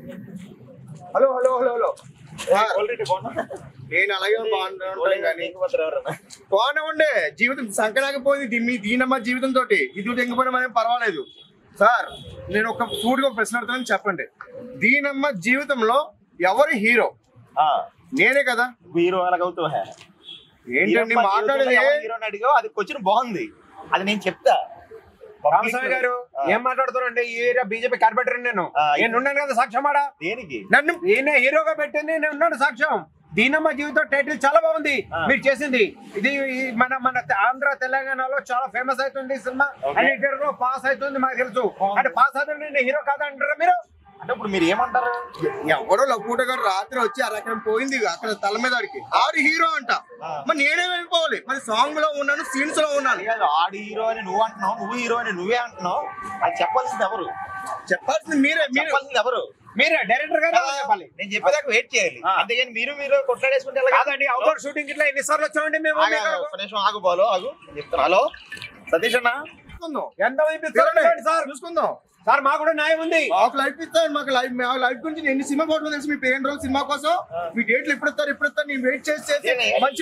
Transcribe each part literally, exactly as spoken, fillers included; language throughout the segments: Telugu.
హలో హలో హలో హలో నేను అలాగే బాగున్నా ఉండే జీవితం సంకనాకపోయింది మీ దీనమ్మ జీవితం తోటి ఇది ఎంగిపోయినా మనం పర్వాలేదు సార్. నేను ఒక సూటిగా ఒక ప్రశ్న అడుగుతానని చెప్పండి. దీనమ్మ జీవితంలో ఎవరు హీరో? నేనే కదా హీరో. ఎలాగవుతావు ఏంటండి మాట్లాడేది? హీరోని అడిగా అది క్వశ్చన్ బాగుంది, అది నేను చెప్తా. రామస్వామి గారు ఏం మాట్లాడుతున్నారంటే ఈ ఏరియా బీజేపీ కార్పొరేటర్ నేను నేను ఉన్నాను కదా సాక్ష్యం ఆడ. దేనికి? నన్ను ఈయన హీరోగా పెట్టింది నేను ఉన్నాను సాక్ష్యం. దీనమ్మ జీవితం టైటిల్ చాలా బాగుంది మీరు చేసింది. ఇది మన మన ఆంధ్ర తెలంగాణలో చాలా ఫేమస్ అవుతుంది సినిమా. ఎడిటర్ లో పాస్ అవుతుంది మాకు తెలుసు. అంటే పాస్ అవుతుంది నేను హీరో కాదంటారా మీరు? అంటే ఇప్పుడు మీరు ఏమంటారు? ఎవడో లవ్వుట గారు రాత్రి వచ్చి అక్కడ పోయింది అక్కడ తల మీద ఆడికి ఆడు హీరో అంట. మరి నేనే వెళ్ళిపోవాలి? మరి సాంగ్ లో ఉన్నాను, సీన్స్ లో ఉన్నాను. ఆడు హీరో అని నువ్వు అంటున్నావు, నువ్వు హీరో అని నువ్వే అంటున్నావు. అది చెప్పాల్సింది ఎవరు? చెప్పాల్సింది మీరే. చెప్పాల్సింది ఎవరు? మీరే డైరెక్టర్ గారు చెప్పాలి. నేను చెప్పేదాకా వెయిట్ చేయాలి. అంతేగాని మీరు మీరు కొట్లాడేసుకుంటే కాదండి. అవుట్డోర్ షూటింగ్ ఇట్లా ఎన్నిసార్లు వచ్చామండి మేము? ఒక నిమిషం ఆగు బాలు, ఆగు చెప్తాను. హలో సతీష్ అన్న, ఎంత వైపు సార్ చూసుకుందాం సార్. మాకు కూడా న్యాయం ఉంది. మాకు లైఫ్ ఇస్తారు. మాకు లైఫ్ మా లైఫ్ గురించి ఎన్ని సినిమా పోవడం తెలుసు. మీ పేరెంట్ రోజు సినిమా కోసం మీ డేట్లు ఎప్పుడు ఇస్తారు ఎప్పుడు ఇస్తారు నేను వెయిట్ చేసి మంచి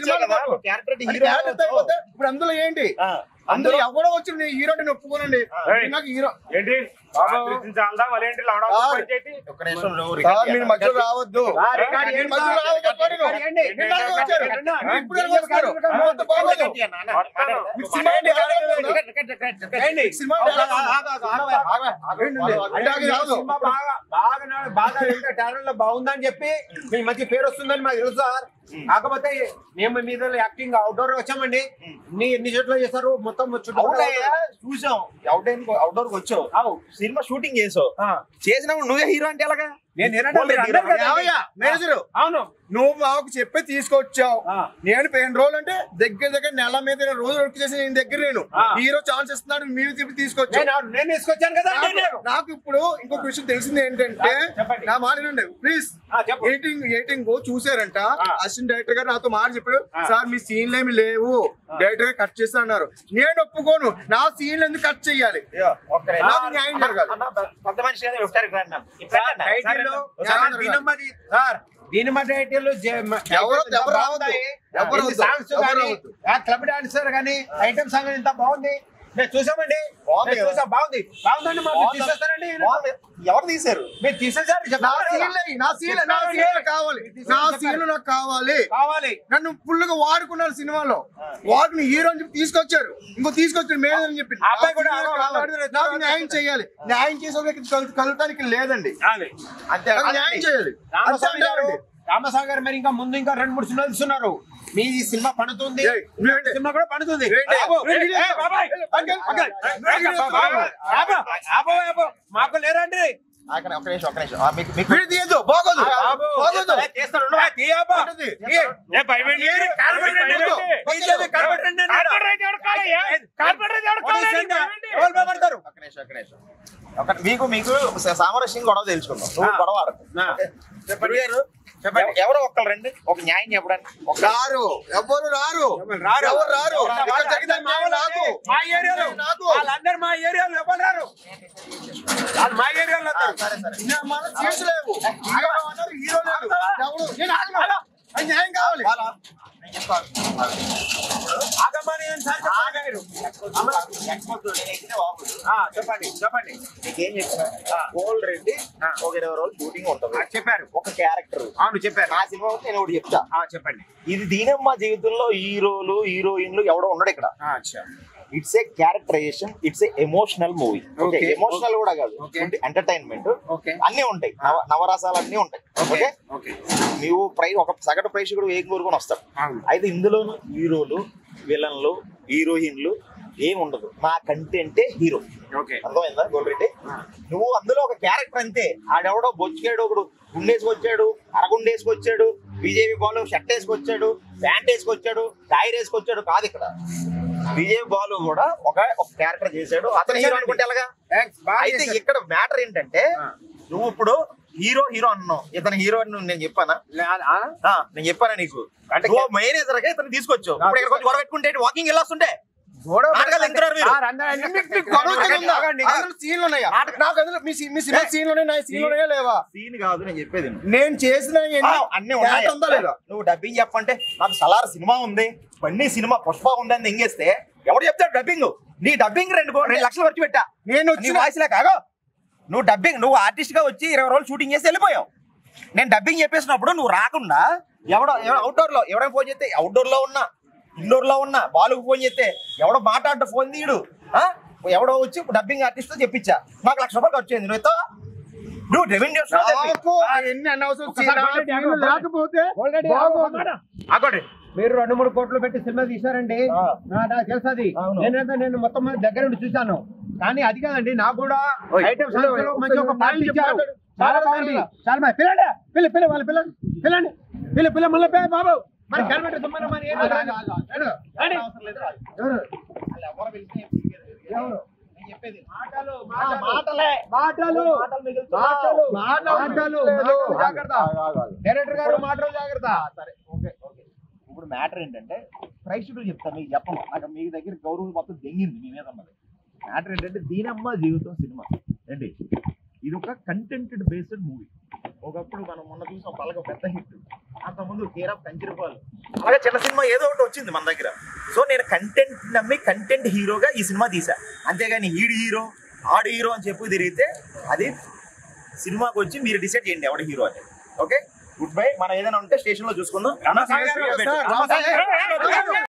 ఇప్పుడు అందులో ఏంటి? అందులో ఎవడో వచ్చి నేను హీరో నేను ఒప్పుకోనండి. నాకు హీరో ఏంటి మీరు మధ్యలో రావద్దు. బాగుందని చెప్పి మీ మంచి పేరు వస్తుందని మాకు తెలుసు సార్. కాకపోతే మేము మీద యాక్టింగ్ అవుట్డోర్ వచ్చామండి. నీ ఎన్ని చోట్ల చేస్తారు? మొత్తం చూసాం. అవుట్డోర్ అవుట్డోర్ కి వచ్చావు, సినిమా షూటింగ్ చేసావు. చేసినప్పుడు నువ్వే హీరో అంటే ఎలాగా? మేనేజరు అవును నువ్వు మాకు చెప్పి తీసుకొచ్చావు. నేను పదిహేను రోజులు అంటే దగ్గర దగ్గర నెల మీద రోజు వర్క్ చేసి నేను దగ్గర నేను హీరో ఛాన్స్ ఇస్తున్నాడు. మీరు చెప్పి తీసుకొచ్చాను. నేను తీసుకొచ్చాను కదా. నాకు ఇప్పుడు ఇంకొక విషయం తెలిసింది ఏంటంటే నా మాట వినండి ప్లీజ్. ఎడిటింగ్ ఎడిటింగ్ చూసారంట. అసిస్టెంట్ డైరెక్టర్ గారు నాతో మాట చెప్పాడు, సార్ మీ సీన్లు ఏమి లేవు డైరెక్టర్ గా కట్ చేస్తా అన్నారు. నేను ఒప్పుకోను. నా సీన్లు ఎందుకు కట్ చెయ్యాలి? న్యాయం జరగాలి. దీనిమ్మ టైటిల్ క్లబ్ డాన్సర్ కానీ ఐటమ్ సాంగ్ ఎంత బాగుంది. మేము చూసామండి. చూసాం బాగుంది. బాగుందండి. మాకు తీసేస్తారండి. ఎవరు తీసారు? మీరు తీసేసారు. కావాలి నా సీన్లు నాకు కావాలి కావాలి నన్ను ఫుల్ గా వాడుకున్నారు సినిమాలో. వాడుకుని హీరో అని చెప్పి తీసుకొచ్చారు. ఇంకో తీసుకొచ్చారు మేనేజర్ అని చెప్పి. నాకు న్యాయం చేయాలి. న్యాయం చేసే కలటానికి లేదండి. అంతే న్యాయం చేయాలి. రామసాగర్ గారు మరి ఇంకా ముందు ఇంకా రెండు మూడు సినిమాలు ఇస్తున్నారు. మీ సినిమా పడుతుంది, సినిమా కూడా పడుతుంది. మాకు లేరండి. మీకు మీకు సామరస్యం గొడవ తెలుసుకుందాం. నువ్వు గొడవ ఆడకు. ఎవరో ఒక్కరు రండి ఒక న్యాయం చెప్పడానికి. రారు ఎవరు రారు ఎవరు రారు మా ఏరియాలో వాళ్ళందరూ మా ఏరియాలో ఎవరు రారు. వాళ్ళు మా ఏరియాలో మన సీట్స్ లేవు. హీరో లేదు. న్యాయం కావాలి. చెప్పండి చెప్పండి. నీకేం చెప్పినా గోల్డ్ రెడ్డి ఒక ఇరవై రోజులు షూటింగ్ ఉంటుంది చెప్పారు. ఒక క్యారెక్టర్. అవును చెప్పారు. నా సినిమా నేను ఒకటి చెప్తా. చెప్పండి. ఇది దీనమ్మ జీవితంలో హీరోలు హీరోయిన్లు ఎవడో ఉన్నాడు ఇక్కడ. It's a characterization. It's a emotional movie. Okay emotional కూడా కాదు, ఎంటర్టైన్మెంట్ అన్ని ఉంటాయి. నవరసాలు అన్ని ఉంటాయి. ఓకే నువ్వు ప్రై ఒక సగటు ప్రేక్షకుడు ఏం కోరుకొని వస్తాడు. అయితే ఇందులోను హీరోలు విలన్లు హీరోయిన్లు ఏమి ఉండదు. నా కంటెంటే హీరో. అర్థమైందా గోల్రెడ్డి? నువ్వు అందులో ఒక క్యారెక్టర్ అంతే. ఆడెవడో బొచ్చుకాడు, ఒకడు గుండేసుకొచ్చాడు, అరగుండేసుకొచ్చాడు, బీజేపీ బాలు షర్ట్ వేసుకొచ్చాడు, ప్యాంట్ వేసుకొచ్చాడు, టైర్ వేసుకొచ్చాడు కాదు. ఇక్కడ బీజేపీ బాలు కూడా ఒక ఒక క్యారెక్టర్ చేశాడు. అతను హీరో అనుకుంటే ఎలాగా? అయితే ఇక్కడ మ్యాటర్ ఏంటంటే నువ్వు ఇప్పుడు హీరో హీరో అన్నావు. ఇతను హీరో అని నేను చెప్పానా? నేను చెప్పానా నీకు? అంటే మేనేజర్ గా ఇతను తీసుకొచ్చావు. ఇప్పుడు ఇక్కడ కొంచెం గొడవ పెట్టుకుంటే వాకింగ్ వెళ్ళొస్తుంటే నాటకాలు ఎంతున్నారు మీరు? సార్, అందరూ అన్ని- గొడవ కింద ఉందా? ఆగండి. అందులో సీన్లు ఉన్నాయా? నాకు అందులో మీ సీ- మీ సినిమా సీన్లు ఉన్నాయి, నా సీన్లు ఉన్నాయా లేవా? సీన్ కాదు నేను చెప్పేది విను. నేను చేసిన ఆ, అన్ని ఉన్నాయి. ఉందా లేదా? నువ్వు డబ్బింగ్ చెప్పంటే నాకు సలార్ సినిమా ఉంది, పన్నీ సినిమా పుష్ప ఉంది అని ఎంగేస్తే ఎవడు చెప్తాడు డబ్బింగ్? నీ డబ్బింగ్ రెండు కో- రెండు లక్షలు ఖర్చు పెట్టా. నేను నీ వచ్చిన వాయిస్ లా కాగో. నువ్వు డబ్బింగ్ నువ్వు ఆర్టిస్ట్ గా వచ్చి ఇరవై రోజులు షూటింగ్ చేసి వెళ్ళిపోయావు. నేను డబ్బింగ్ చెప్పేసినప్పుడు నువ్వు రాకుండా ఎవడో అవుట్డోర్ లో ఎవరైనా ఫోన్ చేస్తే అవుట్డోర్ లో ఉన్నా ఇండోర్ లో ఉన్నా బాలుకు ఫోన్ చేస్తే ఎవడో మాట్లాడ ఫోన్ తీయడు. ఆ? ఎవడో వచ్చి డబ్బింగ్ ఆర్టిస్ట్ తో చెప్పించా, నాకు లక్ష రూపాయలు ఖర్చు అయింది. నువ్వు నువ్వు రెవెన్యూ నాకు ఎన్ని అనవసరం సీన్లు లేకపోతే బాగోదు. ఆగండి. మీరు రెండు మూడు కోట్లు పెట్టి సినిమా తీశారండి, ఆ. నా- నాకు తెలుసు అది. అవును. నేనంతా నేను మొత్తం దగ్గర నుండి చూశాను. కానీ అది కాదండి, నాకు కూడా ఓయ్. ఐటమ్ సాంగ్స్ లో మంచి ఒక పాట ఇచ్చారు. మాట్లాడు. చాలా బాగుంది. చాలా బాగుంది. పిల్లండి, పిల్ల పిల్ల వాళ్ళ పిల్లండి పిల్లండి పిల్ల పిల్ల మళ్ళీ పే బాబు మరి కనిపెట్టి సుమ్మన మరి ఏం లేదు. రండి. రండి. ఎవరు? ఎవరు? నేను చెప్పేది మాటలు మాటలు మాటలే మాటలు మాటలు మిగులుతున్నావు. మాటలు మాటలు మాటలు లేదు. మాటలు జాగ్రత్త. డైరెక్టర్ గారు మాటలు జాగ్రత్త. సరే ఓకే ఓకే. ఇప్పుడు మ్యాటర్ ఏంటంటే ప్రేక్షకులు చెప్తాను, మీకు చెప్పను, నాకు మీ దగ్గర గౌరవం మొత్తం దెంగింది మీ మీద ఉన్నది. మ్యాటర్ ఏంటంటే దీనమ్మ జీవితం సినిమా ఏంటి, ఇది ఒక కంటెంటెడ్ బేస్డ్ మూవీ. ఒకప్పుడు మనం మొన్న చూసాం పలక పెద్ద హిట్, అంతకుముందు కేర్ ఆఫ్ కంచిరపాలు, అలాగే చిన్న సినిమా ఏదో ఒకటి వచ్చింది మన దగ్గర. సో నేను కంటెంట్ నమ్మి కంటెంట్ హీరోగా ఈ సినిమా తీసా, అంతేగాని ఈడు హీరో ఆడు హీరో అని చెప్పి తిరిగితే అది సినిమాకి వచ్చి మీరు డిసైడ్ చేయండి ఎవడ హీరో అని. Okay, good bye. మనం ఏదైనా ఉంటే స్టేషన్ లో చూసుకుందాం. Sir, sir,